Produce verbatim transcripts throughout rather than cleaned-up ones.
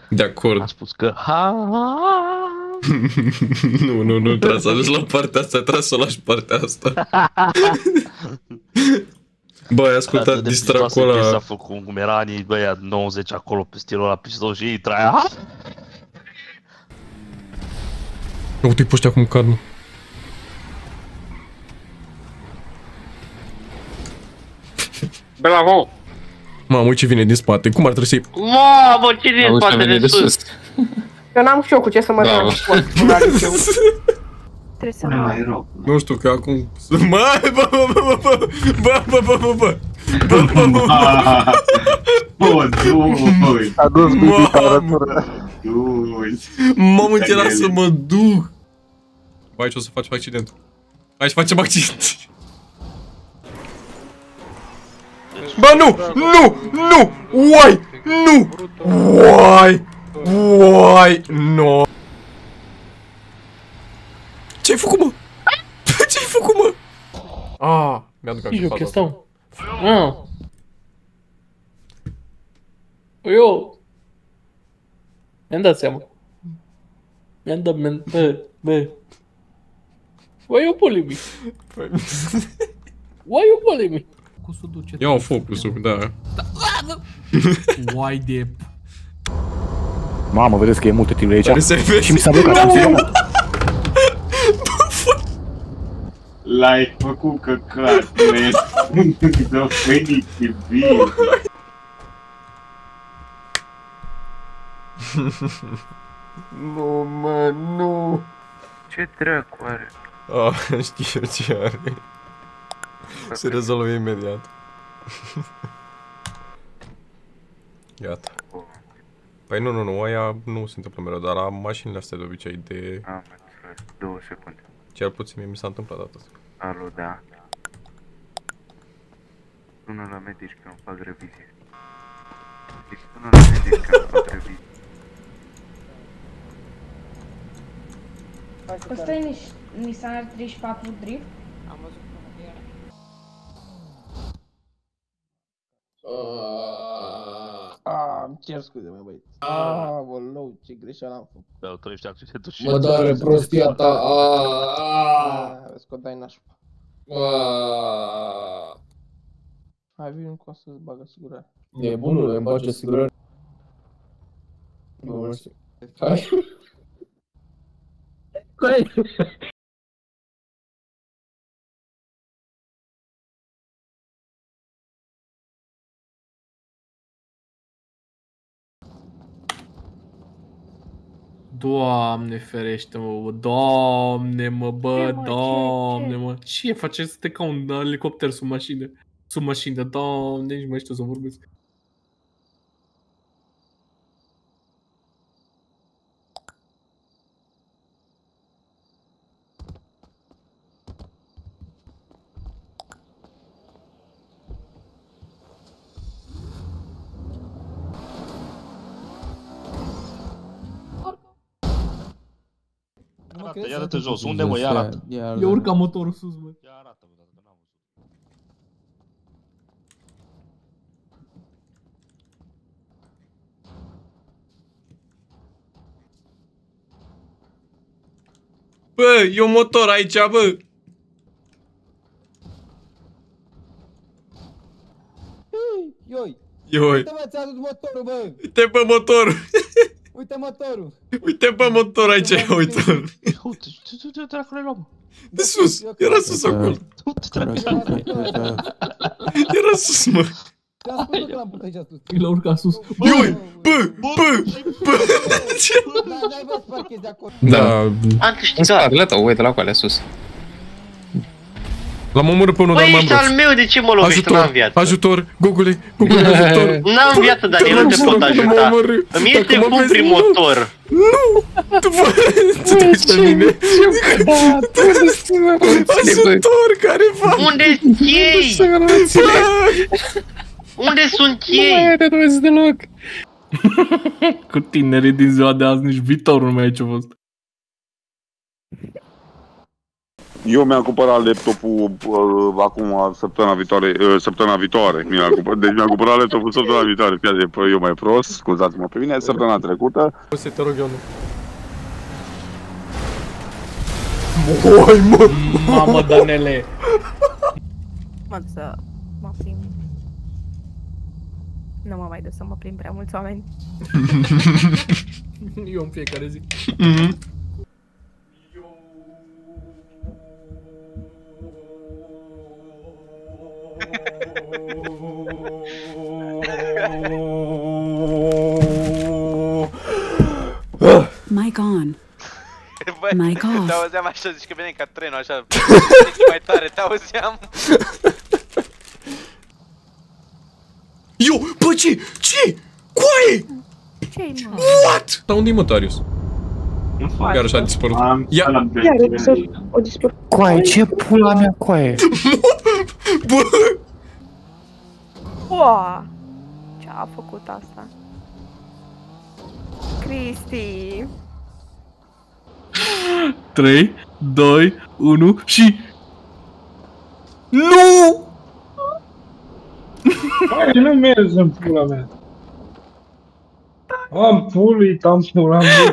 De acord. Am spus că ha. Nu, nu, nu, trebuie să ajungi la partea asta, trebuie să o lași partea asta. Băi, ascultă, distracul ăla... S-a făcut cum era anii băia nouăzeci acolo pe stilul ăla pistol și ei traia. Uite-i pe ăștia cum cad, nu. Bravo! Mamă, ce vine din spate, cum ar trebui să-i... Mamă, ce din spate de sus? Eu n-am știu cu ce să mă Da, dau. Trebuie să mă... Nu știu, că acum... Mă, bă, bă, bă, bă, bă, bă, bă, bă, bă, bă, bă, bă, bă, dui! A dus bicicleta. Mamă, ce era să mă duc! Bă, aici o să facem accident. Aici facem accident. Bă, nu! Nu! Nu! Uai! Nu! Uai! Uai! Nu! Ce-ai făcut, mă? Ce-ai făcut, mă? Ah, mi-aduc aminte faza asta. Ah. Eu... Mi-am dat seama. Mi-am dat... Bă, bă... Why you bullying me? Why you bullying me? Ia-o focusul, da. Uai de... Mamă, vedeți că e multe tiruri aici. Se și mi s-a blocat. L-ai făcut căcat, man. Dă venit de bine. Nu, mă, nu. Ce dracu are? Ah, știu ce are. Se rezolvă imediat. Gata. Păi nu, nu, nu, aia nu se întâmplă mereu, dar la mașinile astea de obicei de... Am înțeles, două secunde. Cel puțin mie mi s-a întâmplat data asta. Alo, da. Sună la medici că îmi fac revizie. Deci sună la medici că îmi fac revizie. Ăsta e Nissan R treizeci și patru Drift? Am văzut că era. Aaa, îmi cer scuze, mă băieți. Aoleu, ce greșeală am făcut. Beau treizeci accidentul și... Mă doare prostia ta, aaaa. Vezi că o dai nașpa. Hai, vin cu asta să-ți bagă asigurare. E bunul, îmi bage asigurare. Nu, mersi. Hai. Hai. Doamne ferește-mă, doamne mă, bă, Ce, mă, doamne ce, mă. Ce faceți să te ca un elicopter sub mașină? Sub mașină, doamne, nici mai știu să vorbesc. Ia arată jos, unde mă, ia arată. Eu urca motorul sus, mă. Ia arată, mă, dacă n-am văzut. Bă, e un motor aici, bă! Ioi! Ioi! Uite mă, ți-a adus motorul, bă! Uite pe motor! Uite motorul! Uite pe motor aici, uite-l! Uite, ce dracule luăm? De sus! Era sus acolo! Era sus, mă! Te-am spus că l-am pus aici sus. L-a urcat sus. Ioi! Bă! Bă! Bă! Dar n-ai văzut să parchezi de acolo. Da. Am câștigat. Gata, uite la alea sus. L-am omorât pe unul, dar Băi, m-am ești al meu, de ce mă lovești? Tu n-am viață. Ajutor! Gogule! Gogule, ajutor! N-am viață, dar eu nu te pot ajuta. Îmi este fum prin motor. Nu! Tu te uiți pe mine! Ajutor! Care fac? Unde-s ei? Unde sunt ei? Nu mai vezi deloc! Cu tinerii din ziua de azi, nici viitorul nu mai e ce-a fost. Eu mi-am cumpărat laptopul uh, acum, săptămâna viitoare, uh, săptămâna viitoare, mi-am cumpărat, deci mi-am cumpărat laptopul săptămâna viitoare, fie de eu mai prost, scuzați-mă pe mine, săptămâna trecută. O să te rog eu, nu. Oi, mă! Mamă, Danele! Mă duc să mă plimb. Nu mă mai duc să mă plimb prea mulți oameni. Eu în fiecare zi. Mhm. Mic on. Băi, Mic off. te auzeam așa, zici că veneai ca trenul, așa, mai tare, te auzeam. Eu, bă, ce? Ce? Coaie? Ce-i, mă? What? Dar unde-i mă, Darius? Iar așa a dispărut. Ia! Iar, o dispărut. Coaie, ce pula mea, coaie? Bă! Oa! Ce-a făcut asta? Cristi! trei, doi, unu și... Nu! Hai, nu mergi în pula mea. Am pulit, am pula mea.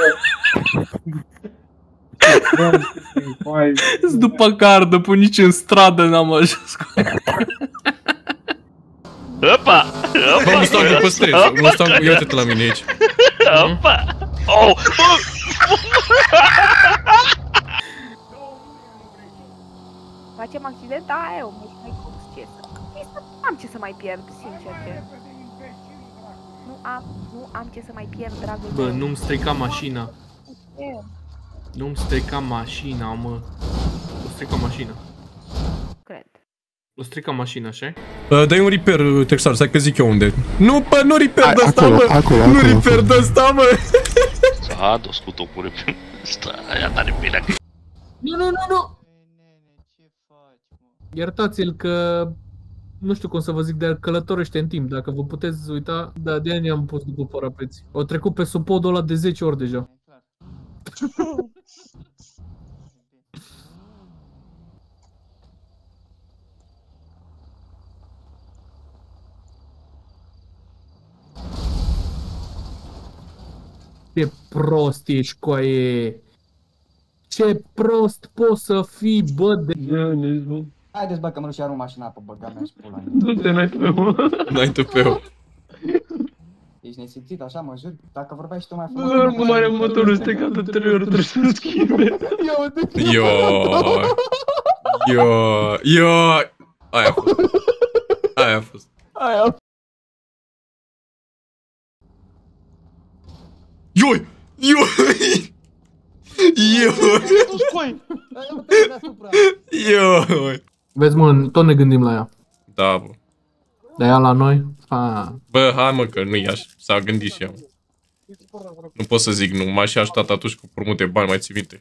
După cardă, pe nici în stradă n-am ajuns. Opa! Bă, mă stau că păstrez, mă stau că... Ia uite-te la mine aici. Opa! Oh! Facem accident? Da, eu, mă, mai cum ce să... Nu am ce să mai pierd, sincer, ce. Nu am, nu am ce să mai pierd, dragul Bă, meu. nu-mi strica mașina. Ce? Nu-mi strica mașina, mă. O strica mașina. Cred. O strica mașina, așa? Uh, dă-i un repair, Texar, stai că zic eu unde. Nu, bă, nu repair de ăsta, Acolo, mă! acolo, Nu acolo. repair de ăsta, mă! S-a dus cu tocuri pe ăsta, aia tare bine. Nu, nu, nu, nu! Iertați-l că... Nu știu cum să vă zic, dar călătorește în timp. Dacă vă puteți uita, da, de-aia ne-am pus după parapeți. Au trecut pe supodul ăla de zece ori deja. Ce prost ești, coaie! Ce prost poți să fii, bă, de... Haideți, bă, că mă duc și arunc mașina pe băga mea și pula mea. Du-te, n-ai tău. N-ai tăpeu. Ești nesimțit, așa, mă jur? Dacă vorbeai și tu mai frumos... Bă, mare motorul stricat de trei ori, trebuie să-l schimbe. Yo, yo, yo. Aia a fost. Aia a fost. Aia a fost. Ioi! Ioi! Ioi! Ioi! Vezi, mă, tot ne gândim la ea. Da, bă. Dar ea la noi? A. Bă, hai mă, că nu-i așa. S-a gândit și ea. Nu pot să zic nu. M-a și ajutat atunci cu multe bani, mai ții minte.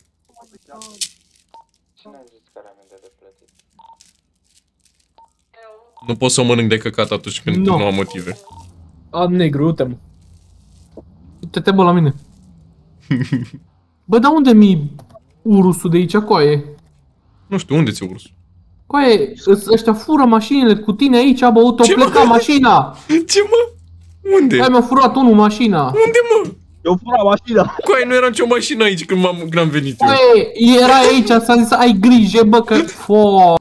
Nu pot să o mănânc de căcat atunci când No. nu am motive. A, negru, uite-mă. Uite-te, bă, la mine. Bă, dar unde mi urusul de aici, coaie? Nu știu, unde ți-e ursul? Coaie, ăs- ăștia fură mașinile cu tine aici, bă, auto pleca mașina! Ce, mă? Unde? Hai, mi-a furat unul mașina! Unde, mă? Eu fura mașina! Coaie, nu era nicio mașină aici când, m-am, când am venit eu. Coaie, era aici, s-a zis, ai grijă, bă, că... Fo.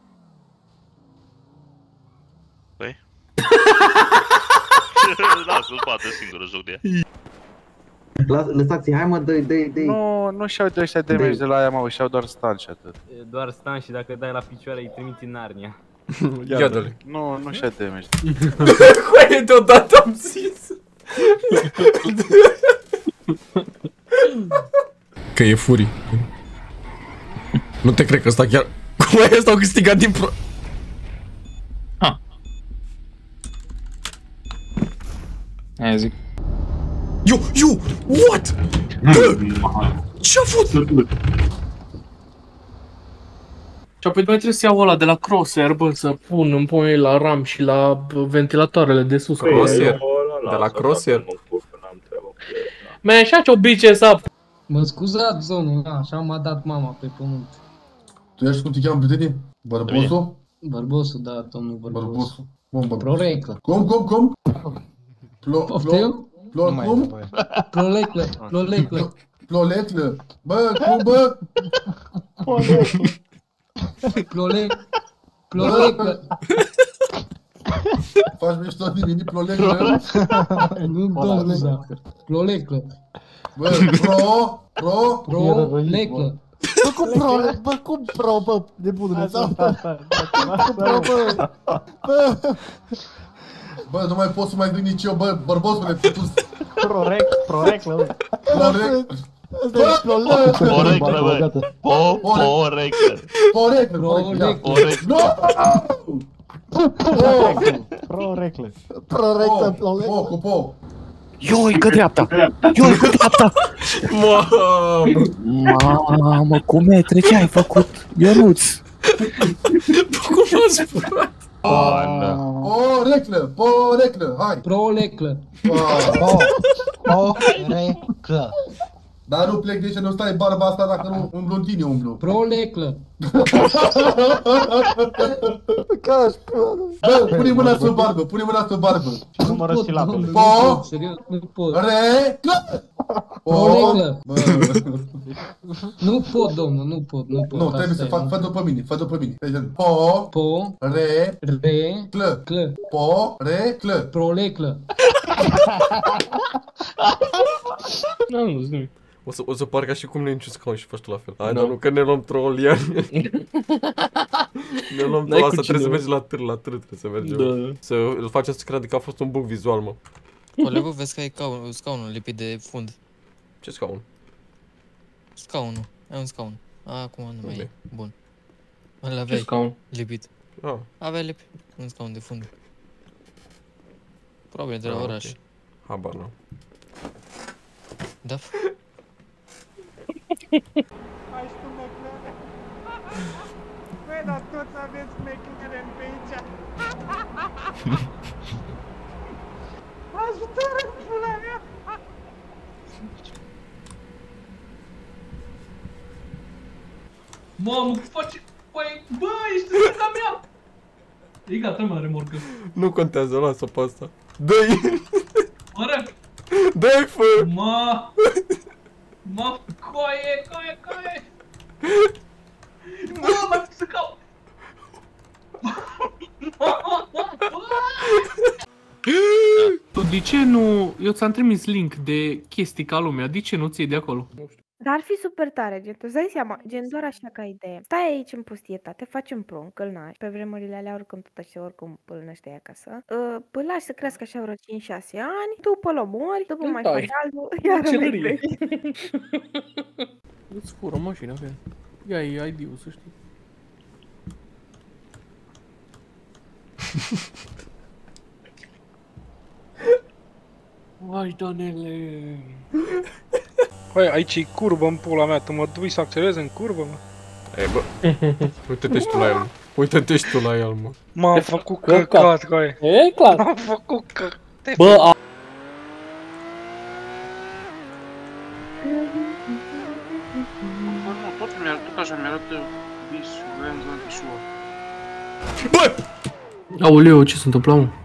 Păi? Lasă-l poate singură joc de ea. Lăsați-i, hai mă, dă-i, dă-i, dă-i. Nu, nu și-au de ăștia damage de la aia, mă, și-au doar stun și atât. Doar stan și dacă dai la picioare îi trimiți în Narnia. Ia dă-le. Nu, nu și-au damage. Coaie, deodată am zis. Că e furii. Nu te cred că ăsta chiar... Coaie, ăsta au câștigat din pro... Aia zic. Yo, yo, what? Bă, ce-a fost? Și apoi mai trebuie să iau ăla de la Crosshair, bă, să pun în pui la RAM și la ventilatoarele de sus. Crosshair? De la Crosshair? Man, shut your bitches up! Mă scuzați, zonul, așa m-a dat mama pe pământ. Tu ești cum te cheamă prietenie? Barbosu? Barbosu, da, domnul Barbosu. Barbosu. Cum, Barbosu? Proreclă. Cum, cum, cum? Plo, Poftim? Plo, cum? Ploleclă, ploleclă. Ploleclă. Bă, cum, bă? Plolec. Ploleclă. Faci mișto de mine, ploleclă? Nu, domnule. Ploleclă. Bă, pro, pro, Proleclă. Bă, cum pro, bă, cum pro, bă, nebunule, sau? Cum pro, bă, bă. Bă, nu mai pot să mai gândi nici eu, bă, bărbosule, tu... Prorec, proreclă, bă. Prorec... Bă, Poreclă, bă. Po, poreclă. Poreclă, poreclă. Poreclă. Proreclă. Proreclă, ploleclă. Po, cu po. Ioi, că dreapta! Ioi, că dreapta! Mamă! Mamă, cu metre, ce ai făcut? Ionuț! Cum a spus? Poreclă, poreclă, hai! Proleclă. Poreclă. Dar nu plec de ce nu stai barba asta dacă nu umblu în tine umblu. Proleclă. Bă, pune mâna sub barbă, pune mâna sub barbă. Numără silabele. Po, Serios, nu pot. re, clă. Proleclă. Nu pot, domnul, nu pot, nu pot. Nu, trebuie să fac, fă după mine, fă după mine. Po, Po, re, re, clă. clă. Po, re, clă. Proleclă. Nu, nu, nu. O să, o să par ca și cum nu e niciun scaun și faci tu la fel. Hai, dar nu, că ne luăm troll, iar. Ne luăm troll, asta trebuie să mergi la târ, la târ trebuie să mergem. Da. Să îl facem să creadă că a fost un bug vizual, mă. Colegul, vezi că ai scaunul lipit de fund. Ce scaun? Scaunul, ai un scaun. Acum nu mai e. Bun. Îl Ce aveai scaun? lipit. Ah. Aveai lipit un scaun de fund. Probabil de la oraș. Habar n-am. Da. Ai și tu meclere? Băi, dar toți aveți meclere pe aici. Ajută-mă, pula mea! Mamă, cum face? Păi, bă, ești în stânga mea! E gata, mă, remorcă. Nu contează, lasă pe asta. Dă-i! Mără! Dă-i, fă! Mă! Mă, coaie, coaie, coaie! Bă, mai fi să caut! Tu de ce nu... Eu ți-am trimis link de chestii ca lumea, de ce nu ți iei de acolo? Dar ar fi super tare, gen, tu îți dai seama, gen doar așa ca idee. Stai aici în pustietate, faci un prun, călnași, pe vremurile alea oricum tot așa, oricum pălnăște acasă. Uh, Îl lași să crească așa vreo cinci șase ani, după îl omori, după mai faci altul, iar mai crești. Îți fură mașina, fe. Ia-i I D-ul, să știi. Vai, Danele! Băi, aici e curbă în pula mea, tu mă dui să acționez în curbă, mă? E, bă, uite-te și tu la el, mă. Uite-te și tu la el, mă. M-am făcut căcat, coaie. E clar. M-am făcut căcat. Bă, a... Tot mi-ar, tot așa mi-arătă visul, vreau să-l visul. Bă! Aoleu, ce se întâmplă, mă?